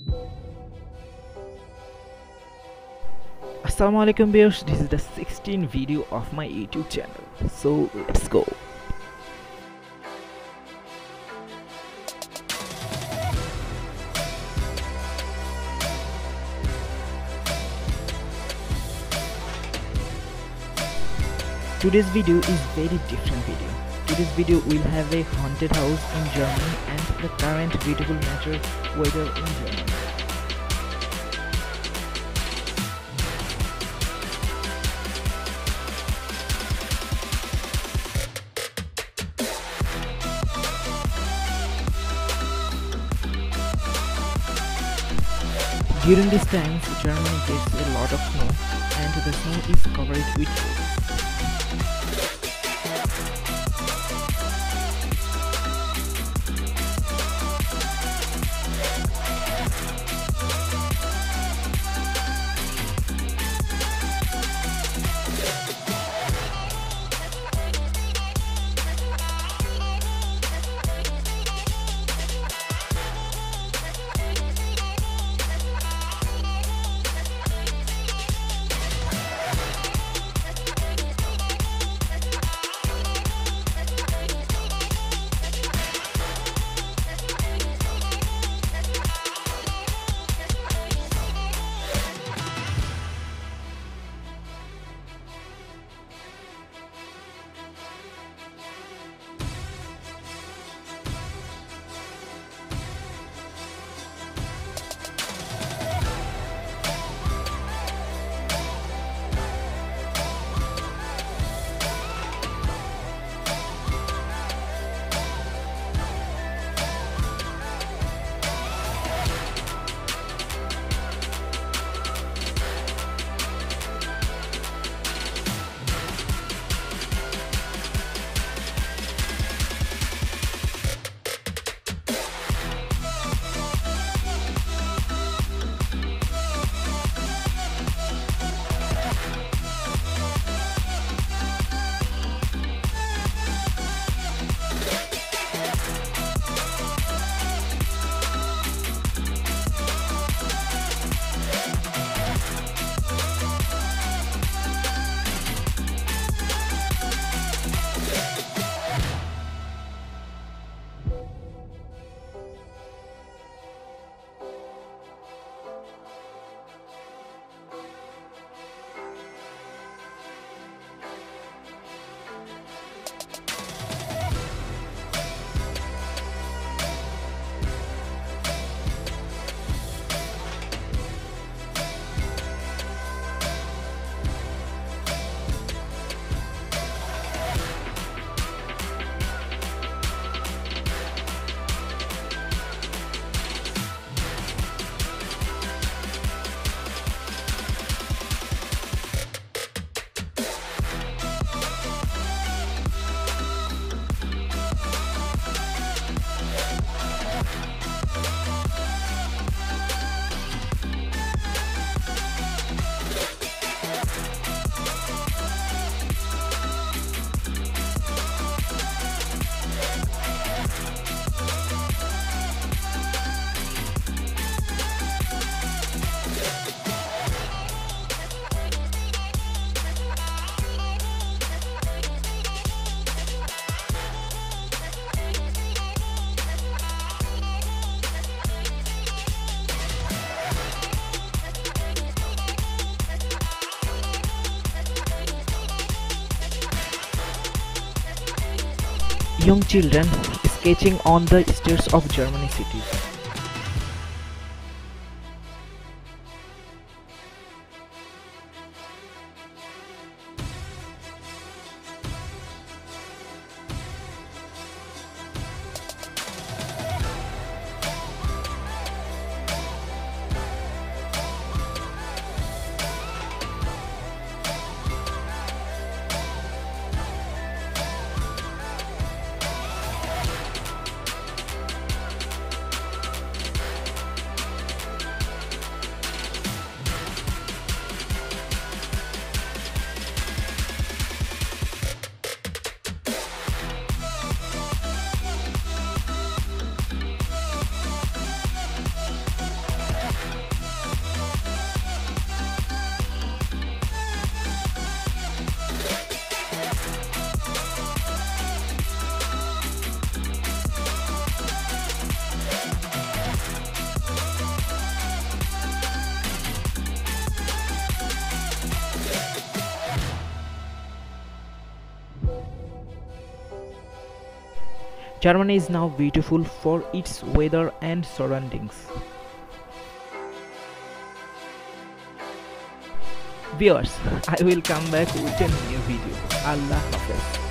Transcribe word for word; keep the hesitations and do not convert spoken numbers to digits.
Assalamualaikum viewers, this is the sixteenth video of my YouTube channel. So let's go. Today's video is very different video. Today's video will have a haunted house in Germany and the current beautiful nature weather in Germany. During these times, Germany gets a lot of snow and the snow is covered with trees. Young children sketching on the streets of Germany cities. Germany is now beautiful for its weather and surroundings. Viewers, I will come back with a new video. Allah Hafiz.